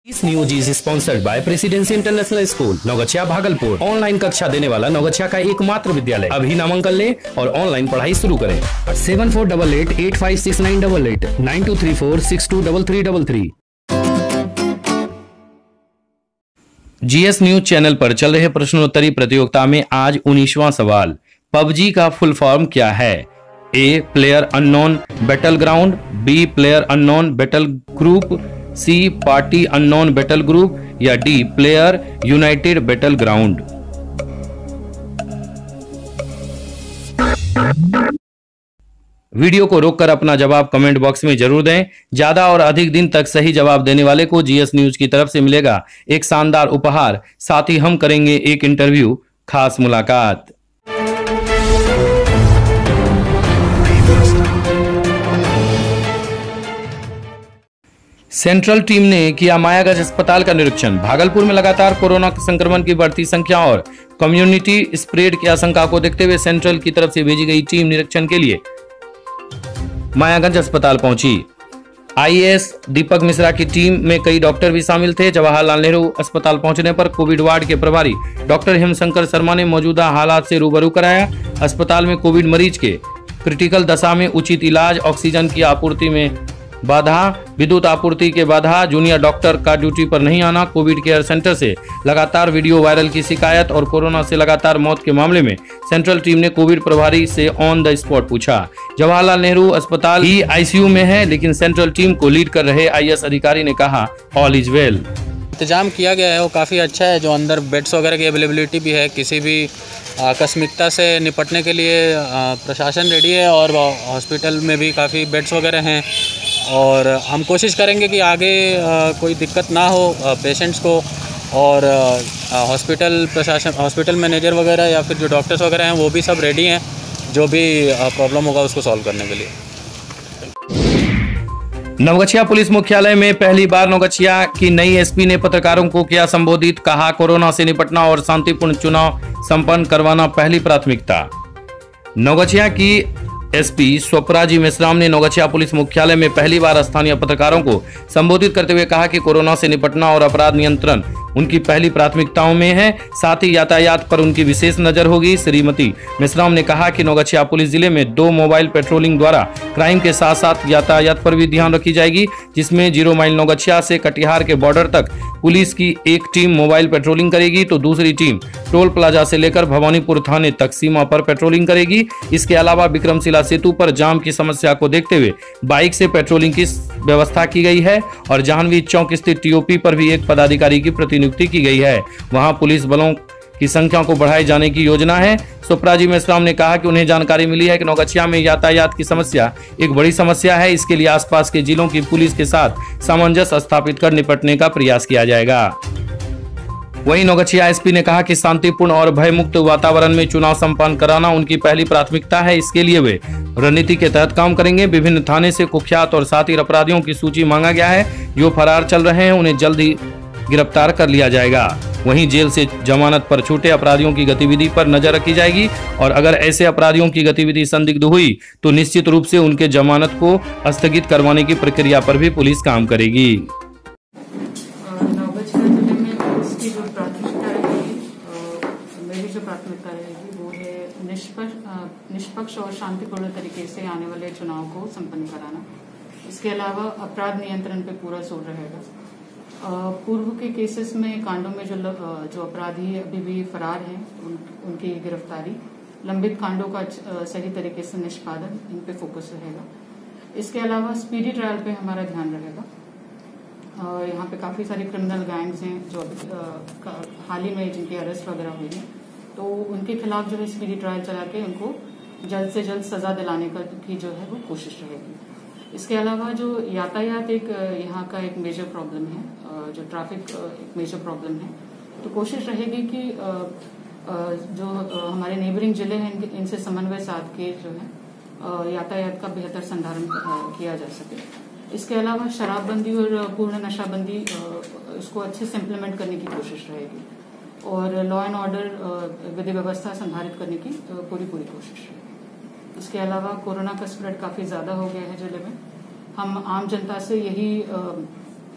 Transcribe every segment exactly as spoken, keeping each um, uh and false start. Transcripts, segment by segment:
इस news is sponsored by Presidency International School Naugachhia Bhagalpur. Online कक्षा देने वाला नौगछिया का एकमात्र विद्यालय। अभी नामांकन ले और ऑनलाइन पढ़ाई शुरू करें। Seven four double eight eight five six nine double eight nine two three four six two double three double three. GS news channel पर चल रहे प्रश्नोत्तरी प्रतियोगिता में आज उन्नीसवां सवाल, पबजी का फुल फॉर्म क्या है? A player unknown battle ground, B player unknown battle group, C party unknown battle group या D player united battle ground. Video को रोककर अपना जवाब कमेंट बॉक्स में जरूर दें। ज्यादा और अधिक दिन तक सही जवाब देने वाले को जीएस न्यूज की तरफ से मिलेगा एक शानदार उपहार। साथ ही हम करेंगे एक इंटरव्यू, खास मुलाकात। सेंट्रल टीम ने किया मायागंज अस्पताल का निरीक्षण। भागलपुर में लगातार कोरोना संक्रमण की बढ़ती संख्या और कम्युनिटी स्प्रेड की आशंका को देखते हुए सेंट्रल की तरफ से भेजी गई टीम निरीक्षण के लिए मायागंज अस्पताल पहुंची। आईएएस दीपक मिश्रा की टीम में कई डॉक्टर भी शामिल थे। जवाहरलाल नेहरू अस्पताल पहुंचने पर कोविड वार्ड के प्रभारी डॉक्टर हेमशंकर शर्मा ने मौजूदा हालात से रूबरू कराया। अस्पताल में कोविड मरीज के क्रिटिकल दशा में उचित इलाज, ऑक्सीजन की आपूर्ति में बाधा, विद्युत आपूर्ति के बाधा, जूनियर डॉक्टर का ड्यूटी पर नहीं आना, कोविड केयर सेंटर से लगातार वीडियो वायरल की शिकायत और कोरोना से लगातार मौत के मामले में सेंट्रल टीम ने कोविड प्रभारी से ऑन द स्पॉट पूछा। जवाहरलाल नेहरू अस्पताल ही आईसीयू में है, लेकिन सेंट्रल टीम को लीड कर रहे आईएएस अधिकारी ने कहा ऑल इज वेल। इंतजाम किया गया है वो काफ़ी अच्छा है। जो अंदर बेड्स वगैरह की अवेलेबिलिटी भी है, किसी भी आकस्मिकता से निपटने के लिए प्रशासन रेडी है और हॉस्पिटल में भी काफ़ी बेड्स वगैरह हैं और हम कोशिश करेंगे कि आगे कोई दिक्कत ना हो पेशेंट्स को। और हॉस्पिटल प्रशासन, हॉस्पिटल मैनेजर वगैरह या फिर जो डॉक्टर्स वगैरह हैं वो भी सब रेडी हैं जो भी प्रॉब्लम होगा उसको सॉल्व करने के लिए। नवगछिया पुलिस मुख्यालय में पहली बार नवगछिया की नई एसपी ने पत्रकारों को किया संबोधित। कहा कोरोना से निपटना और शांतिपूर्ण चुनाव संपन्न करवाना पहली प्राथमिकता। नवगछिया की एसपी स्वप्राजी मेश्राम ने नवगछिया पुलिस मुख्यालय में पहली बार स्थानीय पत्रकारों को संबोधित करते हुए कहा कि कोरोना से निपटना और अपराध नियंत्रण उनकी पहली प्राथमिकताओं में है। साथ ही यातायात पर उनकी विशेष नजर होगी। श्रीमती मेश्राम ने कहा कि नवगछिया पुलिस जिले में दो मोबाइल पेट्रोलिंग द्वारा क्राइम के साथ साथ यातायात पर भी ध्यान रखी जाएगी, जिसमें जीरो माइल नवगछिया से कटिहार के बॉर्डर तक पुलिस की एक टीम मोबाइल पेट्रोलिंग करेगी तो दूसरी टीम टोल प्लाजा से लेकर भवानीपुर थाने तक सीमा पर पेट्रोलिंग करेगी। इसके अलावा विक्रमशिला सेतु पर जाम की समस्या को देखते हुए बाइक से पेट्रोलिंग की व्यवस्था की गई है और जाह्नवी चौक स्थित टीओपी पर भी एक पदाधिकारी की प्रतिनियुक्ति की गई है। वहां पुलिस बलों की संख्या को बढ़ाए जाने की योजना है। स्वप्राजी मेश्राम ने कहा कि उन्हें जानकारी मिली है कि नवगछिया में यातायात की समस्या एक बड़ी समस्या है। इसके लिए आसपास के जिलों की पुलिस के साथ सामंजस्य स्थापित कर निपटने का प्रयास किया जाएगा। वहीं नवगछिया एसपी ने कहा कि शांतिपूर्ण और भयमुक्त वातावरण में चुनाव संपन्न कराना उनकी पहली प्राथमिकता है। इसके लिए वे रणनीति के तहत काम करेंगे। विभिन्न थाने से कुख्यात और साथी अपराधियों की सूची मांगा गया है। जो फरार चल रहे हैं उन्हें जल्द ही गिरफ्तार कर लिया जाएगा। वहीं जेल से जमानत पर छूटे अपराधियों की गतिविधि पर नजर रखी जाएगी और अगर ऐसे अपराधियों की गतिविधि संदिग्ध हुई तो निश्चित रूप से उनके जमानत को स्थगित करवाने की प्रक्रिया पर भी पुलिस काम करेगी। प्राथमिकता रहेगी वो है निष्पक्ष और शांतिपूर्ण तरीके से आने वाले चुनाव को संपन्न कराना। इसके अलावा अपराध नियंत्रण पे पूरा जोर रहेगा। पूर्व के केसेस में कांडों में जो जो अपराधी अभी भी फरार हैं उन, उनकी गिरफ्तारी, लंबित कांडों का सही तरीके से निष्पादन, इन पे फोकस रहेगा। इसके अलावा स्पीडी ट्रायल पे हमारा ध्यान रहेगा। यहाँ पे काफी सारी क्रिमिनल गैंग्स हैं जो हाल ही में जिनकी अरेस्ट वगैरह हुई है, तो उनके खिलाफ जो है स्पीडी ट्रायल चला के उनको जल्द से जल्द सजा दिलाने का की जो है वो कोशिश रहेगी। इसके अलावा जो यातायात एक यहाँ का एक मेजर प्रॉब्लम है, जो ट्रैफिक एक मेजर प्रॉब्लम है, तो कोशिश रहेगी कि जो हमारे नेबरिंग जिले हैं इनसे समन्वय साध के जो है यातायात का बेहतर संधारण किया जा सके। इसके अलावा शराबबंदी और पूर्ण नशाबंदी इसको अच्छे से इम्प्लीमेंट करने की कोशिश रहेगी और लॉ एंड ऑर्डर विधि व्यवस्था संधारित करने की पूरी पूरी कोशिश रहेगी। इसके अलावा कोरोना का स्प्रेड काफी ज्यादा हो गया है जिले में। हम आम जनता से यही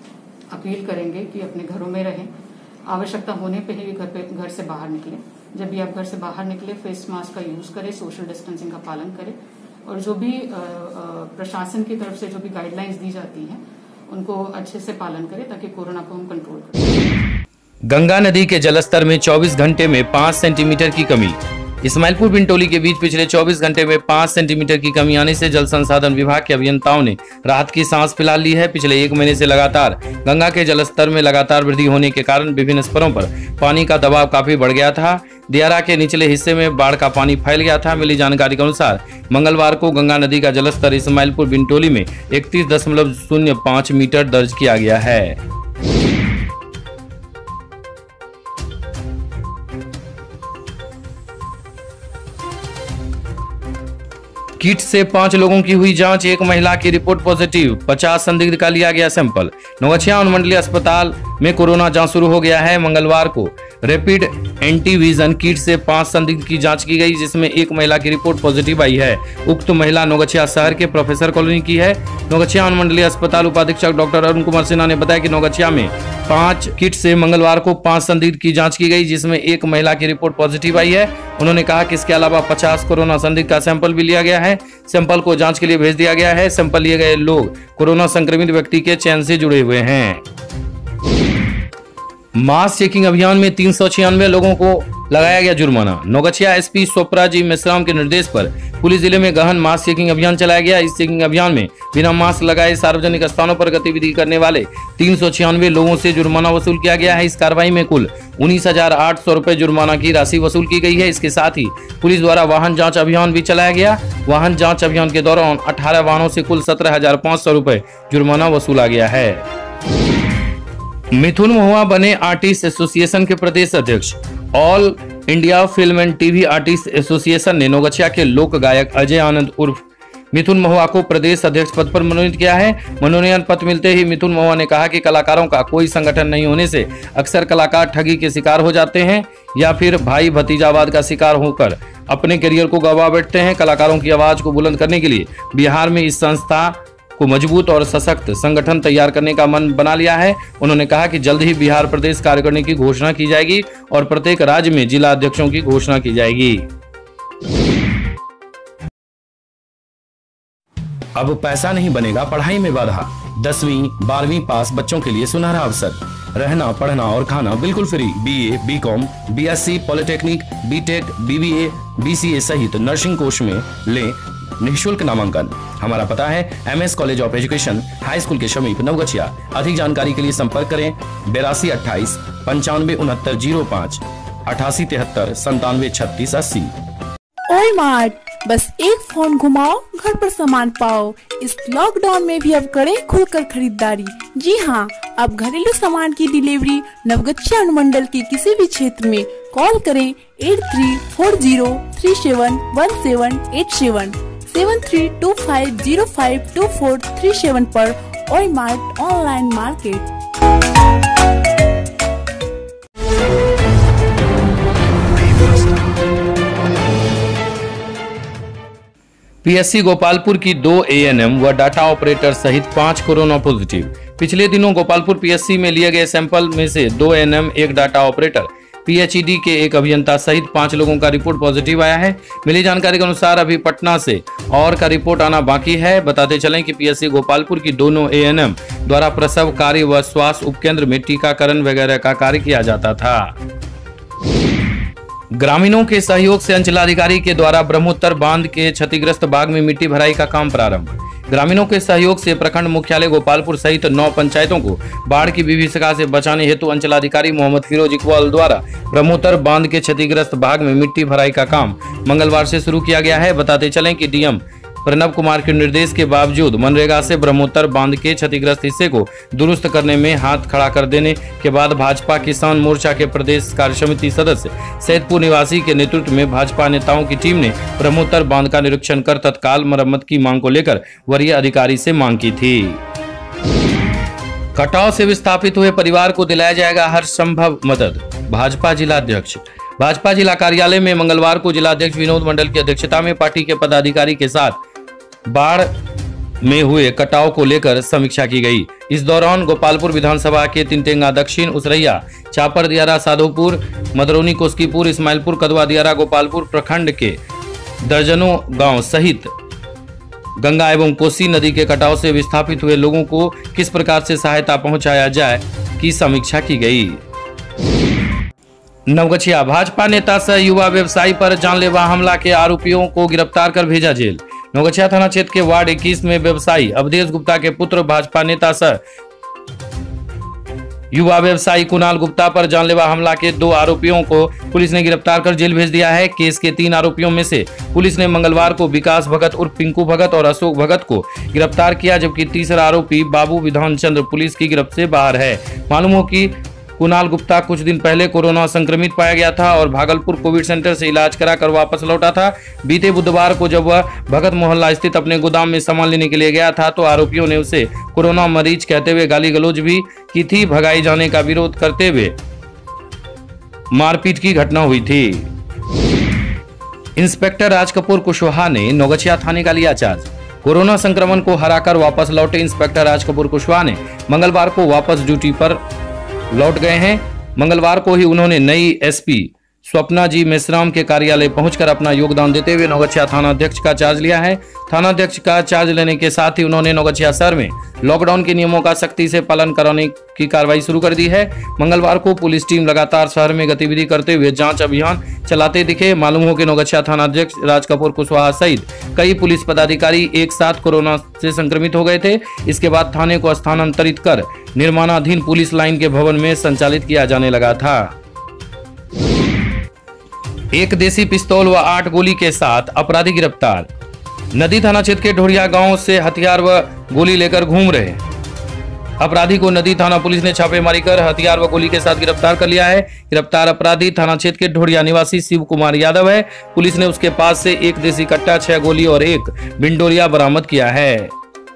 अपील करेंगे कि अपने घरों में रहें, आवश्यकता होने पे ही घर पे घर से बाहर निकलें। जब भी आप घर से बाहर निकले फेस मास्क का यूज करें, सोशल डिस्टेंसिंग का पालन करें और जो भी प्रशासन की तरफ से जो भी गाइडलाइंस दी जाती हैं उनको अच्छे से पालन करें ताकि कोरोना को हम कंट्रोल करें। गंगा नदी के जलस्तर में चौबीस घंटे में पाँच सेंटीमीटर की कमी। इस्माइलपुर बिंटोली के बीच पिछले चौबीस घंटे में पाँच सेंटीमीटर की कमी आने से जल संसाधन विभाग के अभियंताओं ने राहत की सांस फैला ली है। पिछले एक महीने से लगातार गंगा के जलस्तर में लगातार वृद्धि होने के कारण विभिन्न स्तरों पर पानी का दबाव काफी बढ़ गया था। दियारा के निचले हिस्से में बाढ़ का पानी फैल गया था। मिली जानकारी के अनुसार मंगलवार को गंगा नदी का जलस्तर इस्माइलपुर बिंटोली में इकतीस दशमलव शून्य पाँच मीटर दर्ज किया गया है। किट से पांच लोगों की हुई जांच, एक महिला की रिपोर्ट पॉजिटिव, पचास संदिग्ध का लिया गया सैंपल। नौगछिया अनुमंडलीय अस्पताल में कोरोना जांच शुरू हो गया है। मंगलवार को रैपिड एंटीवीजन किट से पांच संदिग्ध की जांच की गई, जिसमें एक महिला की रिपोर्ट पॉजिटिव आई है। उक्त महिला नौगछिया शहर के प्रोफेसर कॉलोनी की है। नौगछिया अनुमंडलीय अस्पताल उपाधीक्षक डॉक्टर अरुण कुमार सिन्हा ने बताया कि नौगछिया में पांच किट से मंगलवार को पांच संदिग्ध की जांच की गई, जिसमें एक महिला की रिपोर्ट पॉजिटिव आई है। उन्होंने कहा कि इसके अलावा पचास कोरोना संदिग्ध का सैंपल भी लिया गया है। सैंपल को जांच के लिए भेज दिया गया है। सैंपल लिए गए लोग कोरोना संक्रमित व्यक्ति के चयन से जुड़े हुए हैं। मास चेकिंग अभियान में तीन सौ छियानवे लोगों को लगाया गया जुर्माना। नौगछिया एसपी स्वप्रा जी मेश्राम के निर्देश पर पुलिस जिले में गहन मास चेकिंग अभियान चलाया गया। इस चेकिंग अभियान में बिना मास्क लगाए सार्वजनिक स्थानों पर गतिविधि करने वाले तीन सौ छियानवे लोगों से जुर्माना वसूल किया गया है। इस कार्रवाई में कुल उन्नीस हजार आठ सौ रुपए जुर्माना की राशि वसूल की गई है। इसके साथ ही पुलिस द्वारा वाहन जाँच अभियान भी चलाया गया। वाहन जाँच अभियान के दौरान अठारह वाहनों से कुल सत्रह हजार पाँच सौ रुपए जुर्माना वसूला गया है। मिथुन महुआ बने आर्टिस्ट एसोसिएशन के प्रदेश अध्यक्ष। All India film and TV artist association ने नौगछिया के लोक गायक अजय आनंद उर्फ मिथुन महुआ को प्रदेश अध्यक्ष पद पर मनोनीत किया है। मनोनयन पत्र मिलते ही मिथुन महुआ ने कहा कि कलाकारों का कोई संगठन नहीं होने से अक्सर कलाकार ठगी के शिकार हो जाते हैं या फिर भाई भतीजावाद का शिकार होकर अपने करियर को गंवा बैठते हैं। कलाकारों की आवाज को बुलंद करने के लिए बिहार में इस संस्था को मजबूत और सशक्त संगठन तैयार करने का मन बना लिया है। उन्होंने कहा कि जल्द ही बिहार प्रदेश कार्यकारिणी की घोषणा की जाएगी और प्रत्येक राज्य में जिला अध्यक्षों की घोषणा की जाएगी। अब पैसा नहीं बनेगा पढ़ाई में बाधा। दसवीं बारहवीं पास बच्चों के लिए सुनहरा अवसर। रहना पढ़ना और खाना बिल्कुल free. BA, BCom, BSc, polytechnic, BTech, BBA, BCA सहित नर्सिंग कोर्स में लें निःशुल्क नामांकन। हमारा पता है MS college of education, high school के समीप नवगछिया। अधिक जानकारी के लिए संपर्क करें बेरासी अट्ठाईस पंचानवे उनहत्तर जीरो पाँच अठासी तिहत्तर संतानवे छत्तीस अस्सी। ओए मार्ट, बस एक फोन घुमाओ घर पर सामान पाओ। इस लॉकडाउन में भी अब करें खुलकर खरीदारी। जी हाँ, अब घरेलू सामान की डिलीवरी नवगछिया अनुमंडल के किसी भी क्षेत्र में कॉल करें eight three four zero three seven one seven eight seven seven three two five zero five two four three seven पर। ओए mart online market. PSC Gopalpur की दो एएनएम व डाटा ऑपरेटर सहित पांच कोरोना पॉजिटिव। पिछले दिनों गोपालपुर पीएससी में लिए गए सैंपल में से दो एएनएम, एक डाटा ऑपरेटर, पीएचईडी के एक अभियंता सहित पांच लोगों का रिपोर्ट पॉजिटिव आया है। मिली जानकारी के अनुसार अभी पटना से और का रिपोर्ट आना बाकी है। बताते चलें कि पीएससी गोपालपुर की दोनों एएनएम द्वारा प्रसव कार्य व स्वास्थ्य उपकेंद्र में टीकाकरण वगैरह का कार्य किया जाता था। ग्रामीणों के सहयोग से अंचलाधिकारी के द्वारा ब्रह्मोत्तर बांध के क्षतिग्रस्त भाग में मिट्टी भराई का काम प्रारंभ। ग्रामीणों के सहयोग से प्रखंड मुख्यालय गोपालपुर सहित नौ पंचायतों को बाढ़ की विभीषिका से बचाने हेतु अंचलाधिकारी मोहम्मद फिरोज इकबाल द्वारा ब्रह्मोत्तर बांध के क्षतिग्रस्त भाग में मिट्टी भराई का काम मंगलवार से शुरू किया गया है। बताते चलें कि डीएम प्रणब कुमार के निर्देश के बावजूद मनरेगा से ब्रह्मोत्तर बांध के क्षतिग्रस्त हिस्से को दुरुस्त करने में हाथ खड़ा कर देने के बाद भाजपा किसान मोर्चा के प्रदेश कार्य समिति सदस्य सैदपुर निवासी के नेतृत्व में भाजपा नेताओं की टीम ने ब्रह्मोत्तर बांध का निरीक्षण कर तत्काल मरम्मत की मांग को लेकर वरीय अधिकारी से मांग की थी। कटाव से विस्थापित हुए परिवार को दिलाया जाएगा हर संभव मदद। भाजपा जिलाध्यक्ष। भाजपा जिला कार्यालय में मंगलवार को जिलाध्यक्ष विनोद मंडल की अध्यक्षता में पार्टी के पदाधिकारी के साथ बाढ़ में हुए कटाव को लेकर समीक्षा की गई। इस दौरान गोपालपुर विधानसभा के तिनटेंगा दक्षिण, उसरैया, चापर दियारा, साधोपुर, मदरौनी, कोस्कीपुर, इस्माइलपुर, कदवा दियारा, गोपालपुर प्रखंड के दर्जनों गांव सहित गंगा एवं कोसी नदी के कटाव से विस्थापित हुए लोगों को किस प्रकार से सहायता पहुंचाया जाए की समीक्षा की गई। नवगछिया भाजपा नेता सह युवा व्यवसायी पर जानलेवा हमला के आरोपियों को गिरफ्तार कर भेजा जेल। नवगछिया थाना क्षेत्र के वार्ड इक्कीस में व्यवसायी अवधेश गुप्ता के पुत्र भाजपा नेता सह युवा व्यवसायी कुणाल गुप्ता पर जानलेवा हमला के दो आरोपियों को पुलिस ने गिरफ्तार कर जेल भेज दिया है। केस के तीन आरोपियों में से पुलिस ने मंगलवार को विकास भगत उर्फ पिंकू भगत और अशोक भगत को गिरफ्तार किया, जबकि तीसरा आरोपी बाबू विधान चंद्र पुलिस की गिरफ्त से बाहर है। मालूम हो कि कुणाल गुप्ता कुछ दिन पहले कोरोना संक्रमित पाया गया था और भागलपुर कोविड सेंटर से इलाज कराकर वापस लौटा था। बीते बुधवार को जब वह भगत मोहल्ला स्थित अपने गोदाम में सामान लेने के लिए गया था तो आरोपियों ने उसे कोरोना मरीज कहते हुए गाली गलौज भी की थी। भगाई जाने का विरोध करते हुए मारपीट की घटना हुई थी। इंस्पेक्टर राज कपूर कुशवाहा ने नवगछिया थाने का लिया चार्ज। कोरोना संक्रमण को हराकर वापस लौटे इंस्पेक्टर राज कपूर कुशवाहा ने मंगलवार को वापस ड्यूटी पर लौट गए हैं। मंगलवार को ही उन्होंने नई एसपी स्वप्ना जी मेश्राम के कार्यालय पहुंचकर अपना योगदान देते हुए नवगछिया थाना अध्यक्ष का चार्ज लिया है। थाना अध्यक्ष का चार्ज लेने के साथ ही उन्होंने नवगछिया शहर में लॉकडाउन के नियमों का सख्ती से पालन कराने की कार्रवाई शुरू कर दी है। मंगलवार को पुलिस टीम लगातार शहर में गतिविधि करते हुए जांच अभियान चलाते दिखे। मालूम हो कि नवगछिया थाना अध्यक्ष राज कपूर कुशवाहा सहित कई पुलिस पदाधिकारी एक साथ कोरोना से संक्रमित हो गए थे। इसके बाद थाने को स्थानांतरित कर निर्माणाधीन पुलिस लाइन के भवन में संचालित किया जाने लगा था। एक देसी पिस्तौल व आठ गोली के साथ अपराधी गिरफ्तार। नदी थाना क्षेत्र के ढोड़िया गांव से हथियार व गोली लेकर घूम रहे अपराधी को नदी थाना पुलिस ने छापेमारी कर हथियार व गोली के साथ गिरफ्तार कर लिया है। गिरफ्तार अपराधी थाना क्षेत्र के ढोड़िया निवासी शिव कुमार यादव है। पुलिस ने उसके पास से एक देसी कट्टा, छह गोली और एक बिंडोरिया बरामद किया है।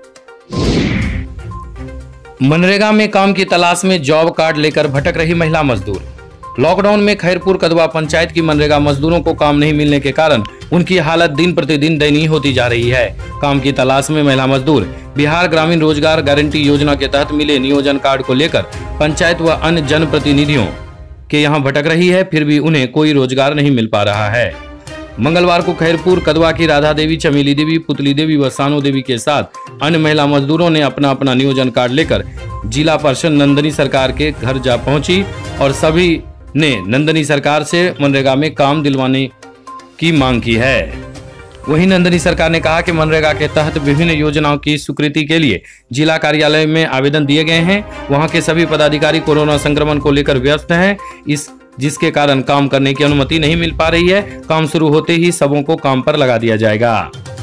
मनरेगा में काम की तलाश में जॉब कार्ड लेकर भटक रही महिला मजदूर। लॉकडाउन में खैरपुर कदवा पंचायत की मनरेगा मजदूरों को काम नहीं मिलने के कारण उनकी हालत दिन प्रतिदिन दयनीय होती जा रही है। काम की तलाश में महिला मजदूर बिहार ग्रामीण रोजगार गारंटी योजना के तहत मिले नियोजन कार्ड को लेकर पंचायत व अन्य जनप्रतिनिधियों के यहाँ भटक रही है, फिर भी उन्हें कोई रोजगार नहीं मिल पा रहा है। मंगलवार को खैरपुर कदवा की राधा देवी, चमेली देवी, पुतली देवी व सानो देवी के साथ अन्य महिला मजदूरों ने अपना अपना नियोजन कार्ड लेकर जिला परिषद नंदनी सरकार के घर जा पहुंची और सभी ने नंदनी सरकार से मनरेगा में काम दिलवाने की मांग की है। वहीं नंदनी सरकार ने कहा कि मनरेगा के तहत विभिन्न योजनाओं की स्वीकृति के लिए जिला कार्यालय में आवेदन दिए गए हैं। वहां के सभी पदाधिकारी कोरोना संक्रमण को लेकर व्यस्त हैं, इस जिसके कारण काम करने की अनुमति नहीं मिल पा रही है। काम शुरू होते ही सबों को काम पर लगा दिया जाएगा।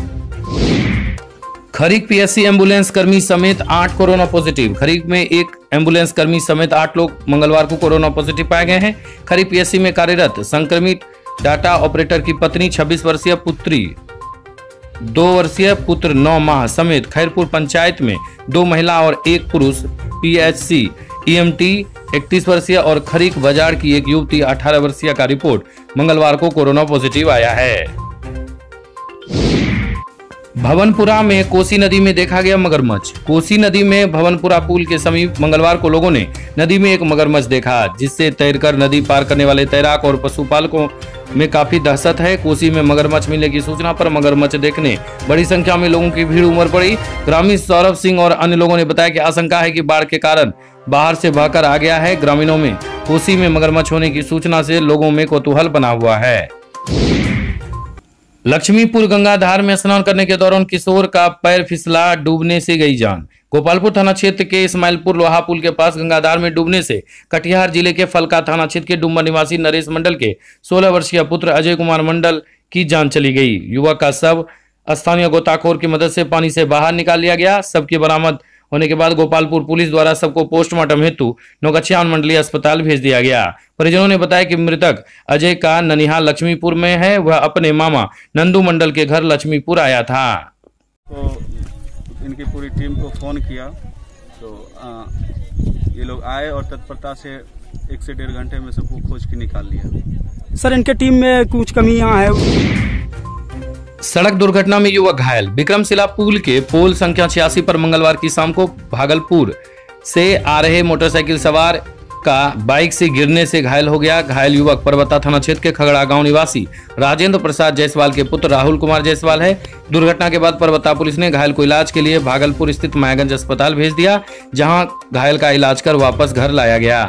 खरीक पीएससी एम्बुलेंस कर्मी समेत आठ कोरोना पॉजिटिव। खरीक में एक एम्बुलेंस कर्मी समेत आठ लोग मंगलवार को कोरोना पॉजिटिव पाए गए हैं। खरीक पीएससी में कार्यरत संक्रमित डाटा ऑपरेटर की पत्नी, छब्बीस वर्षीय पुत्री, दो वर्षीय पुत्र नौ माह समेत खैरपुर पंचायत में दो महिला और एक पुरुष पीएचसी ईएमटी इकतीस वर्षीय और खरीक बाजार की एक युवती अठारह वर्षीय का रिपोर्ट मंगलवार को कोरोना पॉजिटिव आया है। भवनपुरा में कोसी नदी में देखा गया मगरमच्छ। कोसी नदी में भवनपुरा पुल के समीप मंगलवार को लोगों ने नदी में एक मगरमच्छ देखा, जिससे तैरकर नदी पार करने वाले तैराक और पशुपालकों में काफी दहशत है। कोसी में मगरमच्छ मिलने की सूचना पर मगरमच्छ देखने बड़ी संख्या में लोगों की भीड़ उमड़ पड़ी। ग्रामीण सौरभ सिंह और अन्य लोगों ने बताया कि आशंका है कि बाढ़ के कारण बाहर से बहकर आ गया है। ग्रामीणों में कोसी में मगरमच्छ होने की सूचना से लोगों में कौतूहल बना हुआ है। लक्ष्मीपुर गंगाधार में स्नान करने के दौरान किशोर का पैर फिसला, डूबने से गई जान। गोपालपुर थाना क्षेत्र के इस्माइलपुर लोहा पुल के पास गंगाधार में डूबने से कटिहार जिले के फलका थाना क्षेत्र के डुम्बर निवासी नरेश मंडल के सोलह वर्षीय पुत्र अजय कुमार मंडल की जान चली गई। युवक का शव स्थानीय गोताखोर की मदद से पानी से बाहर निकाल लिया गया। शव की बरामद होने के बाद गोपालपुर पुलिस द्वारा सबको पोस्टमार्टम हेतु नवगछिया मंडलीय अस्पताल भेज दिया गया। परिजनों ने बताया कि मृतक अजय का ननिहाल लक्ष्मीपुर में है। वह अपने मामा नंदू मंडल के घर लक्ष्मीपुर आया था। तो इनकी पूरी टीम को फोन किया तो आ, ये लोग आए और तत्परता से एक से डेढ़ घंटे में सबको खोज के निकाल लिया। सर, इनके टीम में कुछ कमियां हैं? सड़क दुर्घटना में युवक घायल। विक्रमशिला पुल के पोल संख्या छियासी पर मंगलवार की शाम को भागलपुर से आ रहे मोटरसाइकिल सवार का बाइक से गिरने से घायल हो गया। घायल युवक परबत्ता थाना क्षेत्र के खगड़ा गांव निवासी राजेंद्र प्रसाद जायसवाल के पुत्र राहुल कुमार जायसवाल है। दुर्घटना के बाद परबत्ता पुलिस ने घायल को इलाज के लिए भागलपुर स्थित मायागंज अस्पताल भेज दिया, जहां घायल का इलाज कर वापस घर लाया गया।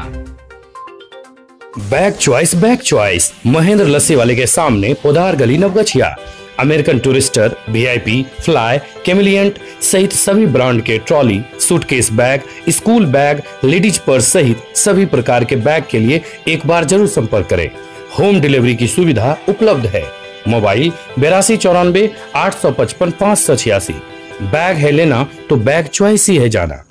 Bag choice bag choice Mahendra lassi वाले के सामने पोदार गली Naugachia. American Tourister, VIP, Fly, Kamiliant सहित सभी ब्रांड के trolley, suitcase bag, school bag, ladies purse सहित सभी प्रकार के बैग के लिए एक बार जरूर संपर्क करें। होम डिलीवरी की सुविधा उपलब्ध है। मोबाइल बेरासी चौरानवे आठ सौ पचपन पाँच सौ छियासी। बैग है लेना तो बैग चॉइस ही है जाना।